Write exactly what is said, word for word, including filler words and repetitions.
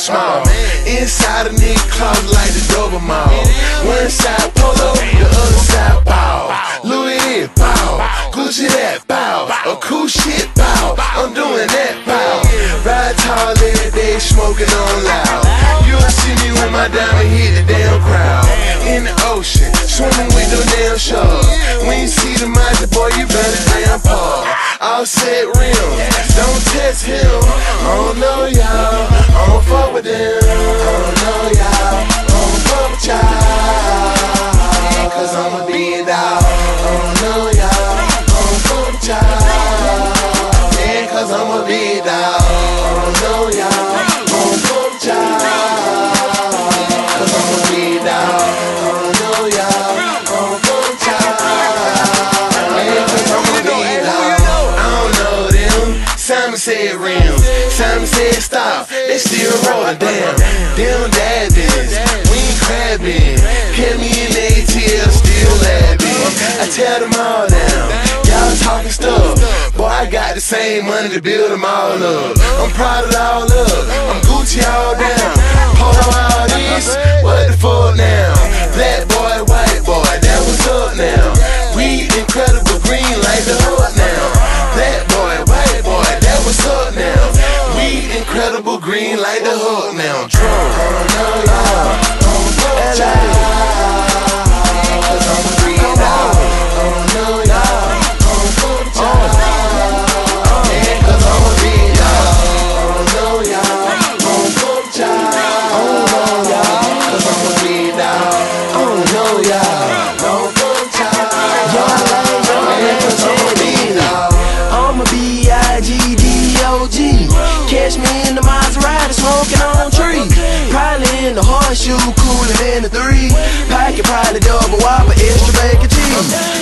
small. Inside a nigga closet like the double mall. One side polo, the other side bow. Louis bow, Gucci that bow. A cool shit bow, I'm doing that bow. Ride tall every day, smoking on loud. You'll see me when my diamond hit the damn crowd. In the ocean, swimming with them damn sharks. When you see the monster, boy, you better damn paw. All set rim, don't test him. I don't know y'all, I don't fuck with them. I don't know y'all, I don't fuck with y'all, cause I'm a big dog. I don't know y'all, I don't fuck with y'all, yeah, cause I'm a big dog. I don't know y'all, I don't fuck with y'all, cause I'm a big dog. I don't know y'all, I don't fuck with y'all, yeah, cause I'm a big dog. I don't know them. Simon said rim, Simon said stop, they still rolling down. Them dad dance, we ain't crabbing. Kept me in the A T L, still laughing. I tell them all down, y'all talking stuff. Boy, I got the same money to build them all up. I'm proud of all up, I'm Gucci all down. Polo all this, what the fuck now? Black boy, white boy, that was up now. We incredible green like the hood now. Black boy, white boy, that was up now. We incredible green like the hood now. Drum, I don't know y'all, I don't fuck with y'all, cause I'm a green dog. I don't know y'all, I don't fuck with y'all, yeah, cause I'm a big dog. I don't know y'all, I don't fuck with y'all, I don't know y'all, cause I'm a big dog. I don't know y'all, I don't fuck with y'all, yeah, cause I'm a big dog. I'm a B I G D O G. Catch me in the Maserati smoking on trees. Probably in the horseshoe, cooler than the three. Pocket probably double whopper, extra bacon cheese.